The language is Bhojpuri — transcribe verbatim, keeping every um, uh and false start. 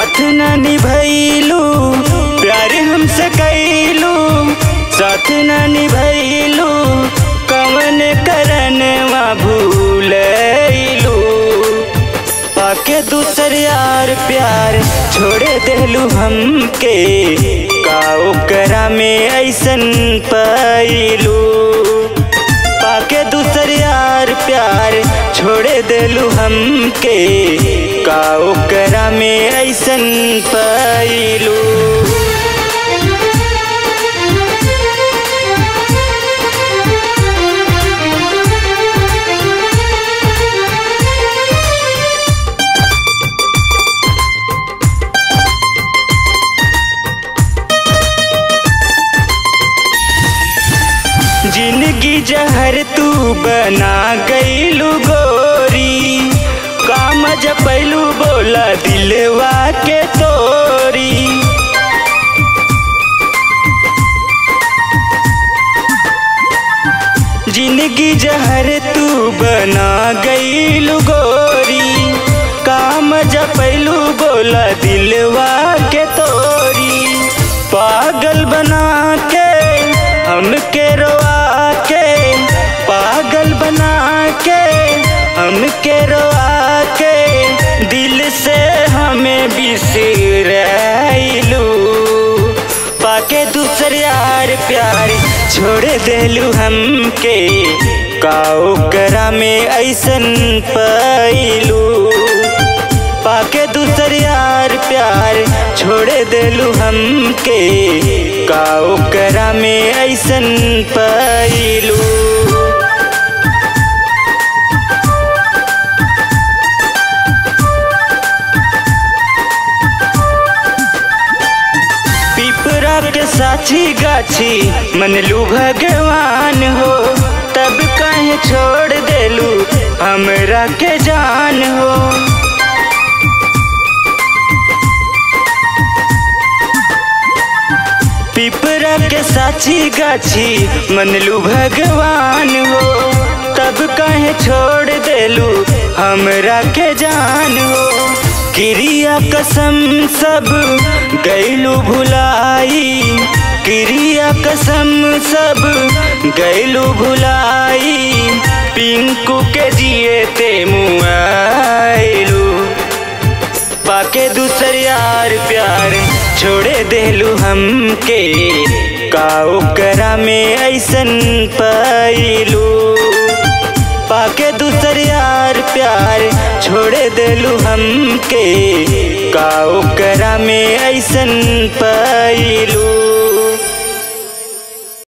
साथ न निभैलू प्यार हमसे कैलू, साथ न निभैलू कवन करनवा भूलैलू। पाके दूसर यार प्यार छोड़े देलू हमके, का ओकरा में ऐसन पैलू। पाके दूसर यार प्यार छोड़े देलू हमके, का ओकरा में ऐसन पैलू। जिंदगी जहर तू बना गईलू गोरी, काम जपैलू बोला दिलवा के तोरी। जिंदगी जहर तू बना गईलू गोरी, काम जपैलू बोला दिलवा के तोरी। पागल बना के हमके रोआ के, पागल बना के हमके रोआ के, दिल से हमें बिसरैलू। पाके दूसर यार प्यार छोड़ देलू हमके, का ओकरा में ऐसन पैलू। पाके दूसर यार प्यार छोड़ देलू हमके, का ओकरा में ऐसन पैलू। पिपरा के साथी गाछी मनलू भगवान हो, तब काहे छोड़ देलू हमरा के जान हो। पिपरा के साथी गाछी मनलू भगवान हो, तब काहे छोड़ देलू हमरा के जान हो। क्रिया कसम सब गैलू भुलाई, क्रिया कसम सब गैलू भुलाई, पिंकू के जिए ते मुआइलू। पाके दूसर यार प्यार छोड़े देलू हमके, का ओकरा में ऐसन पैलू। पाके दूसर यार प्यार छोड़े देलू हमके, का ओकरा में ऐसन पैलू।